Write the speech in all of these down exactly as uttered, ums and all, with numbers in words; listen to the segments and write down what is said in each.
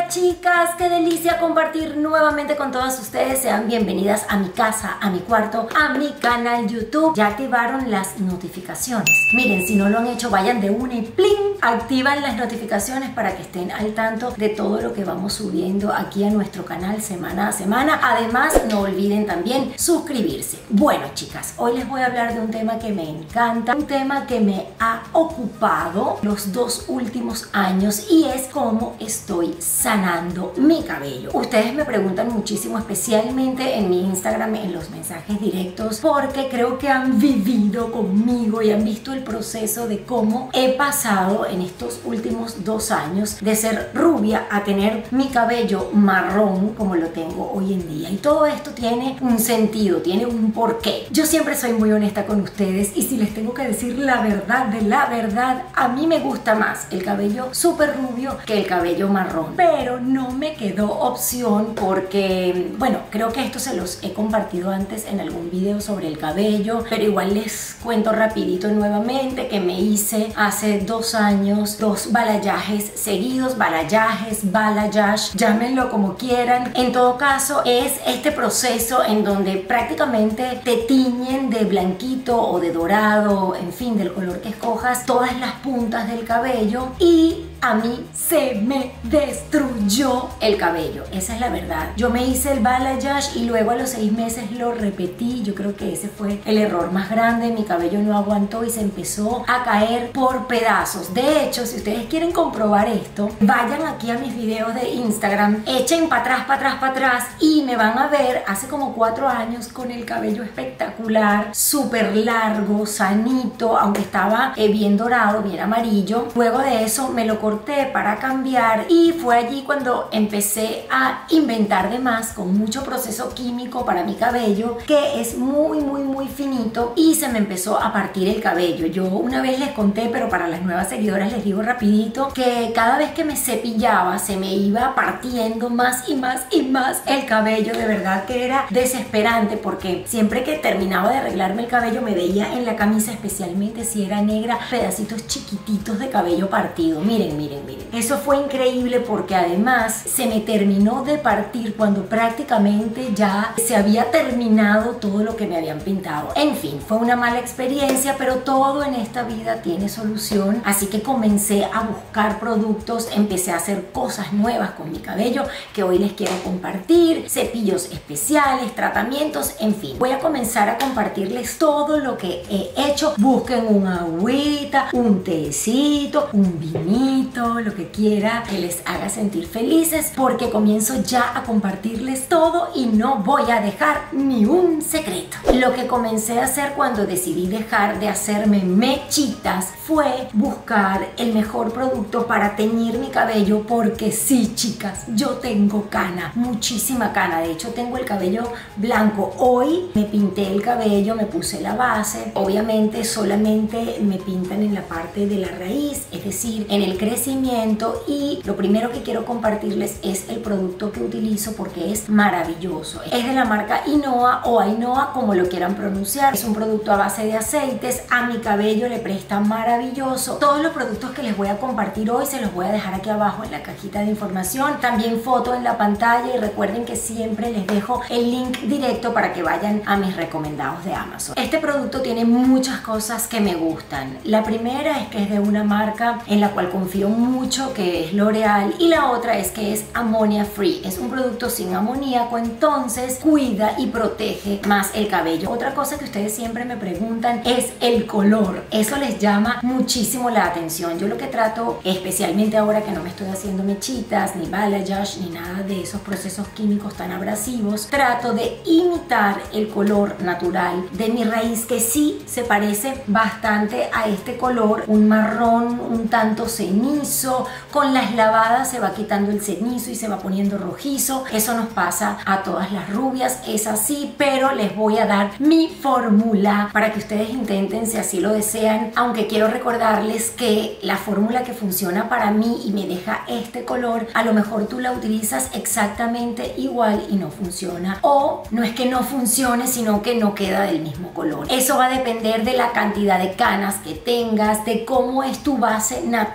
Hola chicas, qué delicia compartir nuevamente con todas ustedes. Sean bienvenidas a mi casa, a mi cuarto, a mi canal YouTube. Ya activaron las notificaciones. Miren, si no lo han hecho, vayan de una y ¡plin! Activan las notificaciones para que estén al tanto de todo lo que vamos subiendo aquí a nuestro canal semana a semana. Además, no olviden también suscribirse. Bueno chicas, hoy les voy a hablar de un tema que me encanta, un tema que me ha ocupado los dos últimos años y es cómo estoy sanando mi cabello. Ustedes me preguntan muchísimo, especialmente en mi Instagram, en los mensajes directos, porque creo que han vivido conmigo y han visto el proceso de cómo he pasado en estos últimos dos años de ser rubia a tener mi cabello marrón como lo tengo hoy en día. Y todo esto tiene un sentido, tiene un porqué. Yo siempre soy muy honesta con ustedes y si les tengo que decir la verdad de la verdad, a mí me gusta más el cabello súper rubio que el cabello marrón. Pero no me quedó opción porque, bueno, creo que esto se los he compartido antes en algún video sobre el cabello, pero igual les cuento rapidito nuevamente que me hice hace dos años dos balayajes seguidos, balayajes, balayage, llámenlo como quieran. En todo caso, es este proceso en donde prácticamente te tiñen de blanquito o de dorado, en fin, del color que escojas, todas las puntas del cabello y a mí se me destruyó el cabello, esa es la verdad. Yo me hice el balayage y luego a los seis meses lo repetí. Yo creo que ese fue el error más grande. Mi cabello no aguantó y se empezó a caer por pedazos. De hecho, si ustedes quieren comprobar esto, vayan aquí a mis videos de Instagram, echen para atrás, para atrás, para atrás y me van a ver hace como cuatro años con el cabello espectacular, súper largo, sanito, aunque estaba eh, bien dorado, bien amarillo. Luego de eso me lo corté para cambiar y fue allí cuando empecé a inventar de más con mucho proceso químico para mi cabello, que es muy muy muy finito, y se me empezó a partir el cabello. Yo una vez les conté, pero para las nuevas seguidoras les digo rapidito, que cada vez que me cepillaba se me iba partiendo más y más y más el cabello. De verdad que era desesperante porque siempre que terminaba de arreglarme el cabello me veía en la camisa, especialmente si era negra, pedacitos chiquititos de cabello partido. Miren, miren, miren. Eso fue increíble porque además se me terminó de partir cuando prácticamente ya se había terminado todo lo que me habían pintado. En fin, fue una mala experiencia, pero todo en esta vida tiene solución. Así que comencé a buscar productos, empecé a hacer cosas nuevas con mi cabello que hoy les quiero compartir, cepillos especiales, tratamientos, en fin. Voy a comenzar a compartirles todo lo que he hecho. Busquen una agüita, un tecito, un vinito, lo que quiera que les haga sentir felices, porque comienzo ya a compartirles todo y no voy a dejar ni un secreto. Lo que comencé a hacer cuando decidí dejar de hacerme mechitas fue buscar el mejor producto para teñir mi cabello, porque sí, chicas, yo tengo cana, muchísima cana. De hecho, tengo el cabello blanco. Hoy me pinté el cabello, me puse la base. Obviamente solamente me pintan en la parte de la raíz, es decir, en el crecimiento, y lo primero que quiero compartirles es el producto que utilizo porque es maravilloso. Es de la marca Inoa o Ainoa, como lo quieran pronunciar. Es un producto a base de aceites. A mi cabello le presta maravilloso. Todos los productos que les voy a compartir hoy se los voy a dejar aquí abajo en la cajita de información, también foto en la pantalla, y recuerden que siempre les dejo el link directo para que vayan a mis recomendados de Amazon. Este producto tiene muchas cosas que me gustan. La primera es que es de una marca en la cual confío mucho, que es L'Oreal, y la otra es que es ammonia free. Es un producto sin amoníaco, entonces cuida y protege más el cabello. Otra cosa que ustedes siempre me preguntan es el color. Eso les llama muchísimo la atención. Yo lo que trato, especialmente ahora que no me estoy haciendo mechitas, ni balayage, ni nada de esos procesos químicos tan abrasivos, trato de imitar el color natural de mi raíz, que sí se parece bastante a este color, un marrón un tanto cenizo. Con las lavadas se va quitando el cenizo y se va poniendo rojizo. Eso nos pasa a todas las rubias, es así, pero les voy a dar mi fórmula para que ustedes intenten si así lo desean, aunque quiero recordarles que la fórmula que funciona para mí y me deja este color, a lo mejor tú la utilizas exactamente igual y no funciona, o no es que no funcione, sino que no queda del mismo color. Eso va a depender de la cantidad de canas que tengas, de cómo es tu base natural,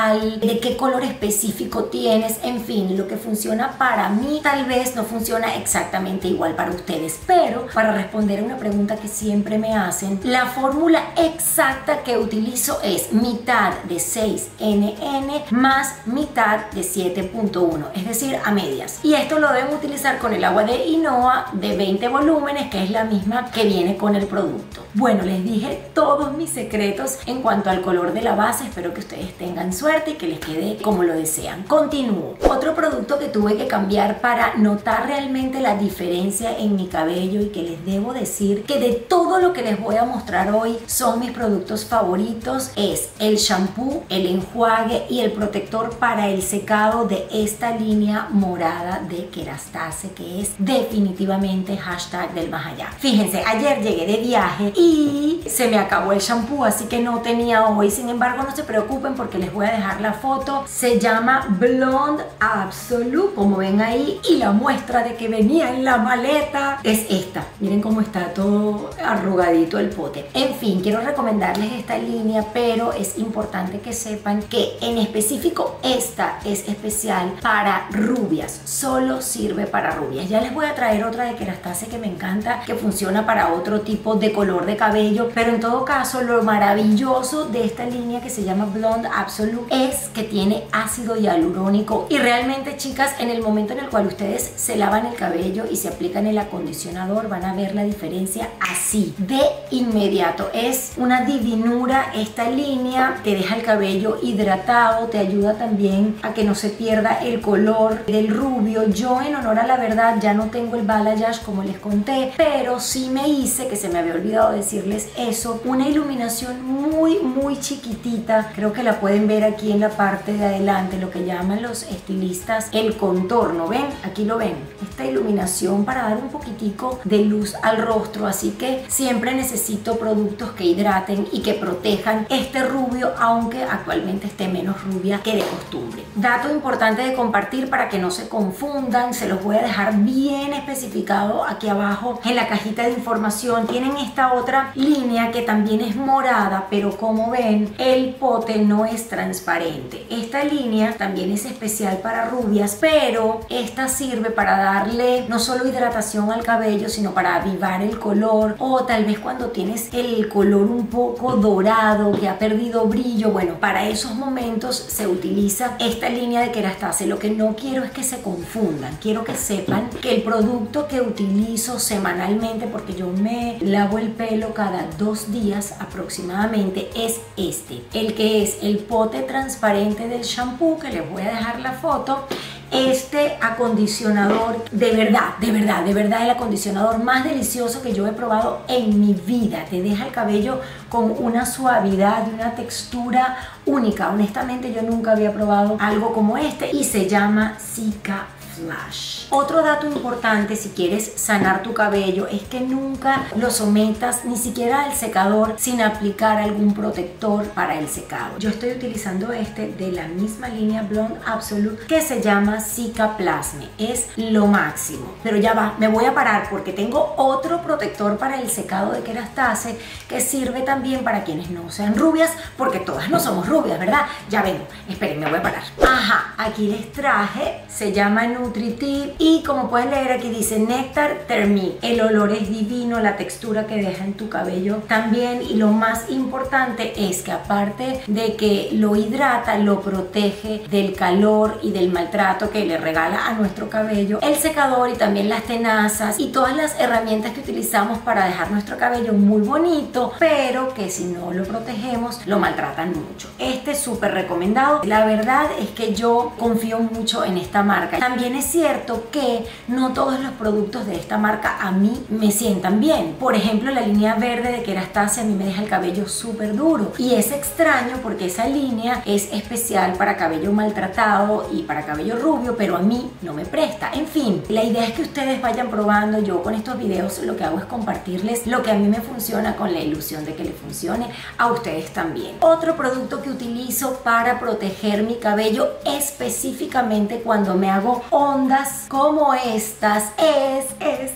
ideal, de qué color específico tienes, en fin, lo que funciona para mí tal vez no funciona exactamente igual para ustedes, pero para responder a una pregunta que siempre me hacen, la fórmula exacta que utilizo es mitad de seis ene ene más mitad de siete punto uno, es decir, a medias. Y esto lo deben utilizar con el agua de Inoa de veinte volúmenes, que es la misma que viene con el producto. Bueno, les dije todos mis secretos en cuanto al color de la base. Espero que ustedes tengan suerte y que les quede como lo desean. Continúo. Otro producto que tuve que cambiar para notar realmente la diferencia en mi cabello, y que les debo decir que de todo lo que les voy a mostrar hoy son mis productos favoritos, es el shampoo, el enjuague y el protector para el secado de esta línea morada de Kerastase, que es definitivamente hashtag del más allá. Fíjense, ayer llegué de viaje y se me acabó el shampoo, así que no tenía hoy. Sin embargo, no se preocupen porque les voy a dejar la foto. Se llama Blonde Absolute, como ven ahí, y la muestra de que venía en la maleta es esta. Miren cómo está todo arrugadito el pote. En fin, quiero recomendarles esta línea, pero es importante que sepan que en específico esta es especial para rubias, solo sirve para rubias. Ya les voy a traer otra de Kerastase que me encanta, que funciona para otro tipo de color de cabello, pero en todo caso lo maravilloso de esta línea que se llama Blonde Absolute es que tiene ácido hialurónico, y realmente, chicas, en el momento en el cual ustedes se lavan el cabello y se aplican el acondicionador, van a ver la diferencia así de inmediato. Es una divinura esta línea, te deja el cabello hidratado, te ayuda también a que no se pierda el color del rubio. Yo, en honor a la verdad, ya no tengo el balayage como les conté, pero sí me hice, que se me había olvidado decirles eso, una iluminación muy muy chiquitita. Creo que la pueden ver aquí en la parte de adelante, lo que llaman los estilistas el contorno. ¿Ven? Aquí lo ven, esta iluminación para dar un poquitico de luz al rostro. Así que siempre necesito productos que hidraten y que protejan este rubio, aunque actualmente esté menos rubia que de costumbre. Dato importante de compartir para que no se confundan, se los voy a dejar bien especificado aquí abajo en la cajita de información. Tienen esta otra línea que también es morada, pero como ven, el pote no es transparente. Esta línea también es especial para rubias, pero esta sirve para darle no solo hidratación al cabello, sino para avivar el color, o tal vez cuando tienes el color un poco dorado que ha perdido brillo. Bueno, para esos momentos se utiliza esta línea de Kerastase. Lo que no quiero es que se confundan, quiero que sepan que el producto que utilizo semanalmente, porque yo me lavo el pelo cada dos días aproximadamente, es este, el que es el pote transparente del shampoo, que les voy a dejar la foto. Este acondicionador, de verdad, de verdad, de verdad, el acondicionador más delicioso que yo he probado en mi vida. Te deja el cabello con una suavidad y una textura única. Honestamente, yo nunca había probado algo como este, y se llama Cica Flash. Otro dato importante si quieres sanar tu cabello es que nunca lo sometas ni siquiera al secador sin aplicar algún protector para el secado. Yo estoy utilizando este de la misma línea Blonde Absolute, que se llama Cicaplast. Es lo máximo. Pero ya va, me voy a parar porque tengo otro protector para el secado de Kerastase que sirve también para quienes no sean rubias, porque todas no somos rubias, ¿verdad? Ya vengo, esperen, me voy a parar. Ajá, aquí les traje, se llama Nutri-Tip, y como pueden leer aquí dice Nectar Thermique. El olor es divino, la textura que deja en tu cabello también, y lo más importante es que aparte de que lo hidrata, lo protege del calor y del maltrato que le regala a nuestro cabello el secador, y también las tenazas y todas las herramientas que utilizamos para dejar nuestro cabello muy bonito, pero que si no lo protegemos lo maltratan mucho. Este es súper recomendado. La verdad es que yo confío mucho en esta marca. También es cierto que no todos los productos de esta marca a mí me sientan bien. Por ejemplo, la línea verde de Kerastase a mí me deja el cabello súper duro, y es extraño porque esa línea es especial para cabello maltratado y para cabello rubio, pero a mí no me presta. En fin, la idea es que ustedes vayan probando. Yo con estos videos lo que hago es compartirles lo que a mí me funciona, con la ilusión de que le funcione a ustedes también. Otro producto que utilizo para proteger mi cabello específicamente cuando me hago ondas como estas es este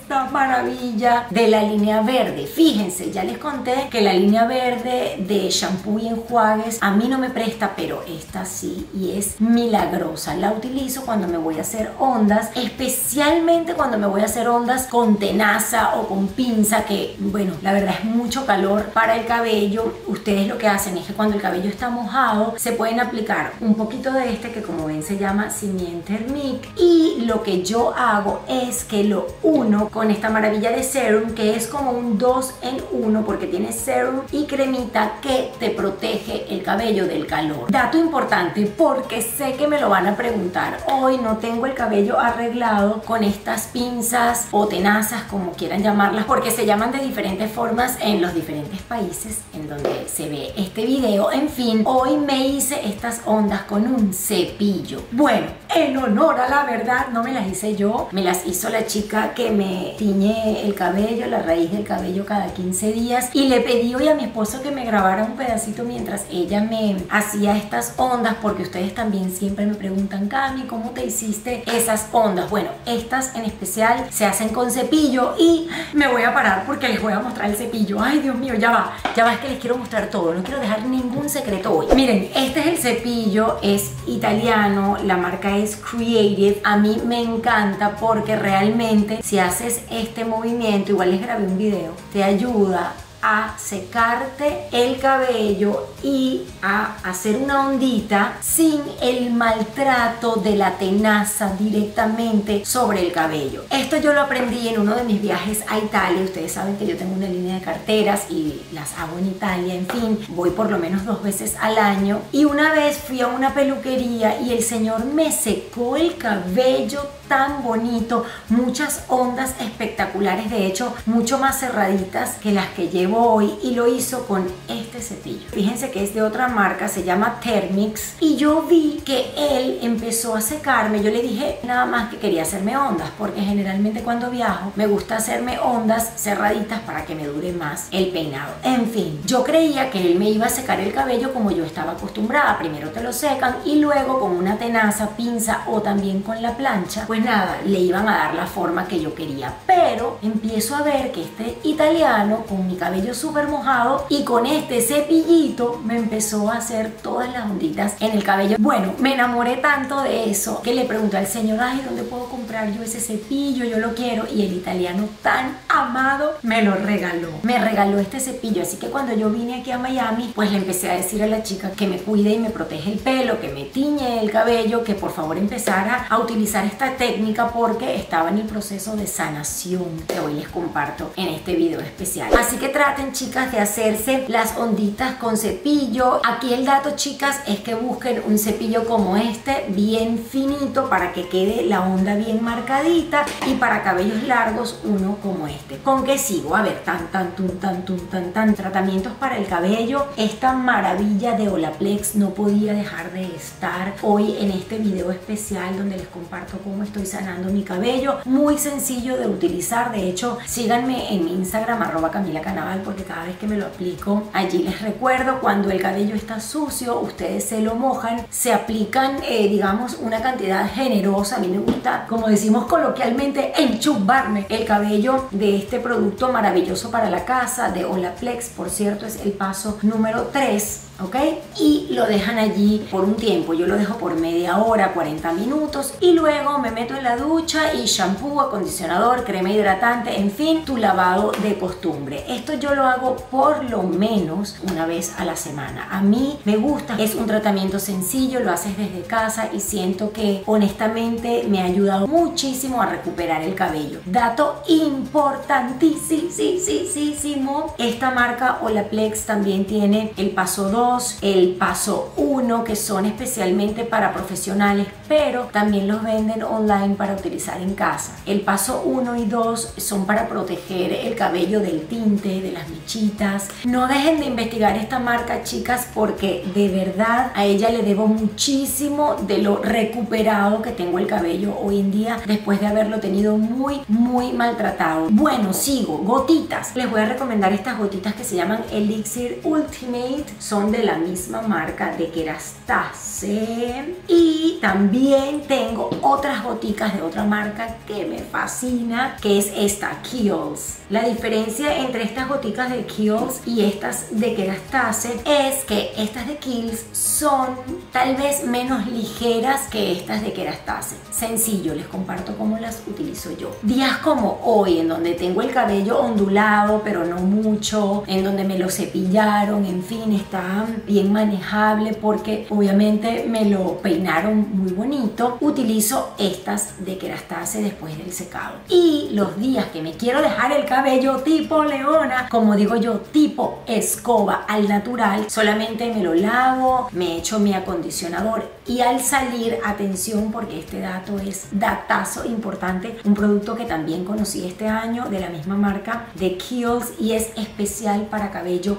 esta maravilla de la línea verde. Fíjense, ya les conté que la línea verde de shampoo y enjuagues a mí no me presta, pero esta sí, y es milagrosa. La utilizo cuando me voy a hacer ondas, especialmente cuando me voy a hacer ondas con tenaza o con pinza, que bueno, la verdad es mucho calor para el cabello. Ustedes lo que hacen es que cuando el cabello está mojado se pueden aplicar un poquito de este que, como ven, se llama Simian Thermique, y lo que yo hago es que lo uno con esta maravilla de serum, que es como un dos en uno porque tiene serum y cremita que te protege el cabello del calor. Dato importante, porque sé que me lo van a preguntar: hoy no tengo el cabello arreglado con estas pinzas o tenazas, como quieran llamarlas, porque se llaman de diferentes formas en los diferentes países en donde se ve este video. En fin, hoy me hice estas ondas con un cepillo. Bueno, en honor a la verdad, no me las hice yo, me las hizo la chica que me tiñe el cabello, la raíz del cabello, cada quince días, y le pedí hoy a mi esposo que me grabara un pedacito mientras ella me hacía estas ondas, porque ustedes también siempre me preguntan: Cami, ¿cómo te hiciste esas ondas? Bueno, estas en especial se hacen con cepillo, y me voy a parar porque les voy a mostrar el cepillo. Ay, Dios mío, ya va, ya va, es que les quiero mostrar todo, no quiero dejar ningún secreto hoy. Miren, este es el cepillo, es italiano, la marca es Creative. A mí me encanta porque realmente si haces este movimiento, igual les grabé un video, te ayuda a secarte el cabello y a hacer una ondita sin el maltrato de la tenaza directamente sobre el cabello. Esto yo lo aprendí en uno de mis viajes a Italia. Ustedes saben que yo tengo una línea de carteras y las hago en Italia. En fin, voy por lo menos dos veces al año, y una vez fui a una peluquería y el señor me secó el cabello tan bonito, muchas ondas espectaculares, de hecho mucho más cerraditas que las que llevo hoy, y lo hizo con este cepillo. Fíjense que es de otra marca, se llama Thermix, y yo vi que él empezó a secarme. Yo le dije nada más que quería hacerme ondas, porque generalmente cuando viajo me gusta hacerme ondas cerraditas para que me dure más el peinado. En fin, yo creía que él me iba a secar el cabello como yo estaba acostumbrada. Primero te lo secan y luego con una tenaza, pinza o también con la plancha, pues nada, le iban a dar la forma que yo quería. Pero empiezo a ver que este italiano, con mi cabello súper mojado y con este cepillito, me empezó a hacer todas las onditas en el cabello. Bueno, me enamoré tanto de eso que le pregunté al señor: ay, ¿dónde puedo comprar yo ese cepillo? Yo lo quiero. Y el italiano tan amado me lo regaló. Me regaló este cepillo. Así que cuando yo vine aquí a Miami, pues le empecé a decir a la chica que me cuide y me protege el pelo, que me tiñe el cabello, que por favor empezara a utilizar esta técnica, porque estaba en el proceso de sanación que hoy les comparto en este video especial. Así que traten, chicas, de hacerse las onditas con cepillo. Aquí el dato, chicas, es que busquen un cepillo como este, bien finito, para que quede la onda bien marcadita, y para cabellos largos uno como este. ¿Con qué sigo? A ver, tan tan tun tan tun tan tan tratamientos para el cabello. Esta maravilla de Olaplex no podía dejar de estar hoy en este video especial donde les comparto cómo estoy sanando mi cabello. Muy sencillo de utilizar. De hecho, síganme en mi Instagram, arroba Camila Canaval, porque cada vez que me lo aplico allí les recuerdo: cuando el cabello está sucio, ustedes se lo mojan, se aplican eh, digamos una cantidad generosa. A mí me gusta, como decimos coloquialmente, enchubarme el cabello de este producto maravilloso para la casa de Olaplex. Por cierto, es el paso número tres. ¿Ok? Y lo dejan allí por un tiempo. Yo lo dejo por media hora, cuarenta minutos, y luego me meto en la ducha y shampoo, acondicionador, crema hidratante, en fin, tu lavado de costumbre. Esto yo lo hago por lo menos una vez a la semana. A mí me gusta, es un tratamiento sencillo, lo haces desde casa y siento que honestamente me ha ayudado muchísimo a recuperar el cabello. Dato importantísimo, esta marca Olaplex también tiene el paso dos, el paso uno, que son especialmente para profesionales, pero también los venden online para utilizar en casa. El paso uno y dos son para proteger el cabello del tinte, de las mechitas. No dejen de investigar esta marca, chicas, porque de verdad a ella le debo muchísimo de lo recuperado que tengo el cabello hoy en día, después de haberlo tenido muy muy maltratado. Bueno, sigo. Gotitas. Les voy a recomendar estas gotitas que se llaman Elixir Ultimate. Son de la misma marca de Kerastase. Y también tengo otras goticas de otra marca que me fascina, que es esta, Kiehl's. La diferencia entre estas goticas de Kiehl's y estas de Kerastase es que estas de Kiehl's son tal vez menos ligeras que estas de Kerastase. Sencillo, les comparto cómo las utilizo yo. Días como hoy, en donde tengo el cabello ondulado, pero no mucho, en donde me lo cepillaron, en fin, está bien manejable porque obviamente me lo peinaron muy bonito, utilizo estas de Kerastase después del secado. Y los días que me quiero dejar el cabello tipo leona, como digo yo, tipo escoba al natural, solamente me lo lavo, me echo mi acondicionador y al salir, atención porque este dato es datazo importante, un producto que también conocí este año de la misma marca de Kiehl's y es especial para cabello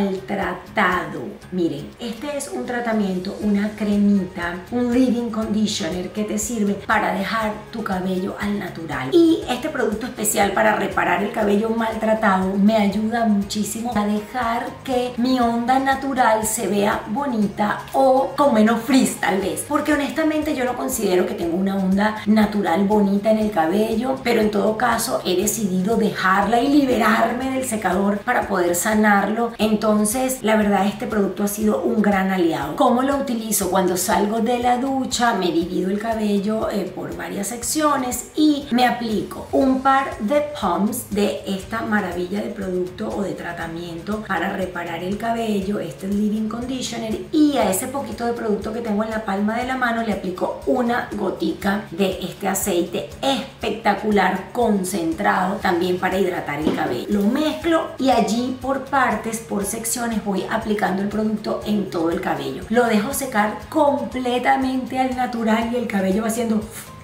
maltratado. Miren, este es un tratamiento, una cremita, un leave-in conditioner que te sirve para dejar tu cabello al natural. Y este producto especial para reparar el cabello maltratado me ayuda muchísimo a dejar que mi onda natural se vea bonita o con menos frizz tal vez, porque honestamente yo no considero que tengo una onda natural bonita en el cabello, pero en todo caso he decidido dejarla y liberarme del secador para poder sanarlo. Entonces la verdad este producto ha sido un gran aliado. ¿Cómo lo utilizo? Cuando salgo de la ducha me divido el cabello eh, por varias secciones y me aplico un par de pumps de esta maravilla de producto o de tratamiento para reparar el cabello, este leave-in conditioner, y a ese poquito de producto que tengo en la palma de la mano le aplico una gotica de este aceite espectacular concentrado también para hidratar el cabello. Lo mezclo y allí por partes, por secciones voy aplicando el producto en todo el cabello. Lo dejo secar completamente al natural y el cabello va haciendo...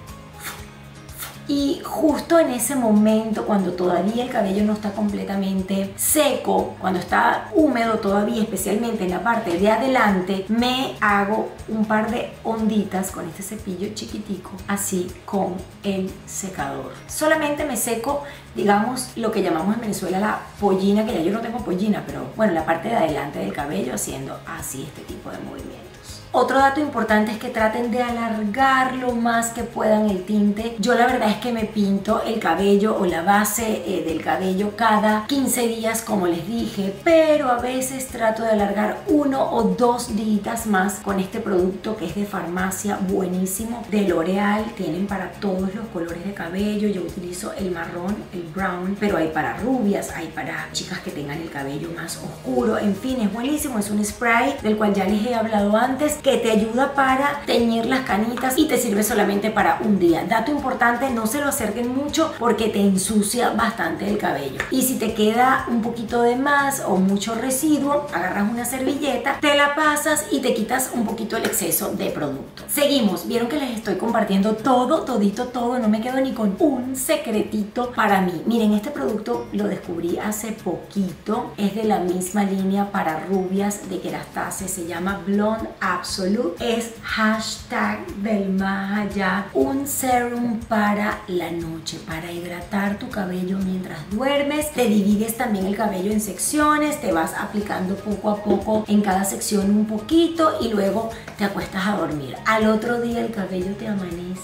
Y justo en ese momento, cuando todavía el cabello no está completamente seco, cuando está húmedo todavía, especialmente en la parte de adelante, me hago un par de onditas con este cepillo chiquitico, así con el secador. Solamente me seco, digamos, lo que llamamos en Venezuela la pollina, que ya yo no tengo pollina, pero bueno, la parte de adelante del cabello, haciendo así este tipo de movimientos. Otro dato importante es que traten de alargar lo más que puedan el tinte. Yo la verdad es que me pinto el cabello o la base eh, del cabello cada quince días, como les dije, pero a veces trato de alargar uno o dos días más con este producto que es de farmacia, buenísimo, de L'Oreal. Tienen para todos los colores de cabello. Yo utilizo el marrón, el brown, pero hay para rubias, hay para chicas que tengan el cabello más oscuro. En fin, es buenísimo. Es un spray del cual ya les he hablado antes, que te ayuda para teñir las canitas y te sirve solamente para un día. Dato importante, no se lo acerquen mucho porque te ensucia bastante el cabello. Y si te queda un poquito de más o mucho residuo, agarras una servilleta, te la pasas y te quitas un poquito el exceso de producto. Seguimos, vieron que les estoy compartiendo todo, todito, todo, no me quedo ni con un secretito para mí. Miren, este producto lo descubrí hace poquito, es de la misma línea para rubias de Kerastase, se llama Blonde Absolute. Es hashtag del más allá, un serum para la noche, para hidratar tu cabello mientras duermes. Te divides también el cabello en secciones, te vas aplicando poco a poco en cada sección un poquito y luego te acuestas a dormir. Al otro día el cabello te amanece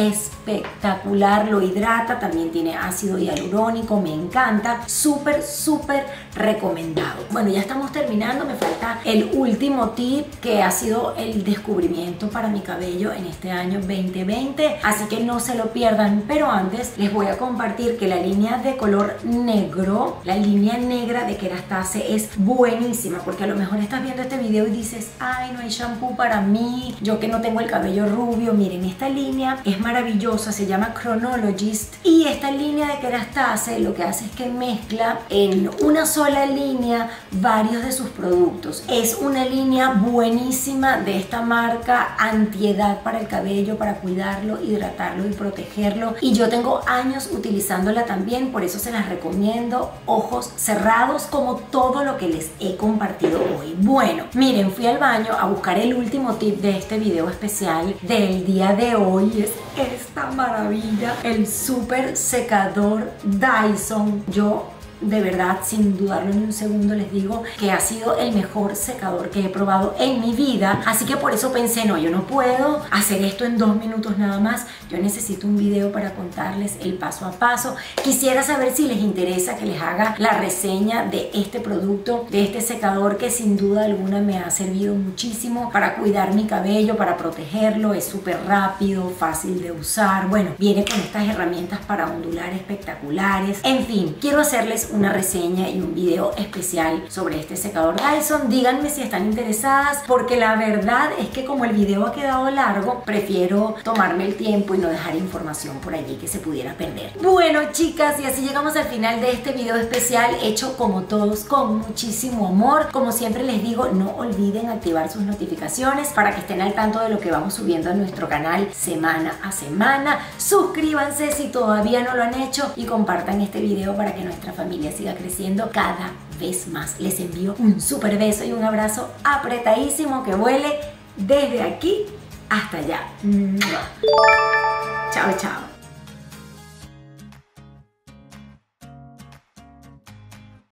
espectacular, lo hidrata, también tiene ácido hialurónico, me encanta, súper súper recomendado. Bueno, ya estamos terminando, me falta el último tip que ha sido el descubrimiento para mi cabello en este año veinte veinte, así que no se lo pierdan. Pero antes les voy a compartir que la línea de color negro, la línea negra de Kerastase es buenísima, porque a lo mejor estás viendo este video y dices, ay, no hay shampoo para mí, yo que no tengo el cabello rubio. Miren, esta línea es maravillosa, se llama Chronologist, y esta línea de Kerastase lo que hace es que mezcla en una sola línea varios de sus productos. Es una línea buenísima de esta marca, antiedad para el cabello, para cuidarlo, hidratarlo y protegerlo, y yo tengo años utilizándola también, por eso se las recomiendo, ojos cerrados, como todo lo que les he compartido hoy. Bueno, miren, fui al baño a buscar el último tip de este video especial del día de hoy, es esta maravilla, el super secador Dyson. Yo de verdad, sin dudarlo ni un segundo, les digo que ha sido el mejor secador que he probado en mi vida. Así que por eso pensé, no, yo no puedo hacer esto en dos minutos nada más. Yo necesito un video para contarles el paso a paso. Quisiera saber si les interesa que les haga la reseña de este producto, de este secador que sin duda alguna me ha servido muchísimo para cuidar mi cabello, para protegerlo. Es súper rápido, fácil de usar. Bueno, viene con estas herramientas para ondular espectaculares. En fin, quiero hacerles una reseña y un video especial sobre este secador Dyson. Díganme si están interesadas, porque la verdad es que como el video ha quedado largo, prefiero tomarme el tiempo y no dejar información por allí que se pudiera perder. Bueno, chicas, y así llegamos al final de este video especial, hecho como todos con muchísimo amor. Como siempre les digo, no olviden activar sus notificaciones para que estén al tanto de lo que vamos subiendo a nuestro canal semana a semana. Suscríbanse si todavía no lo han hecho y compartan este video para que nuestra familia siga creciendo cada vez más. Les envío un súper beso y un abrazo apretadísimo que vuele desde aquí hasta allá. Chao, chao.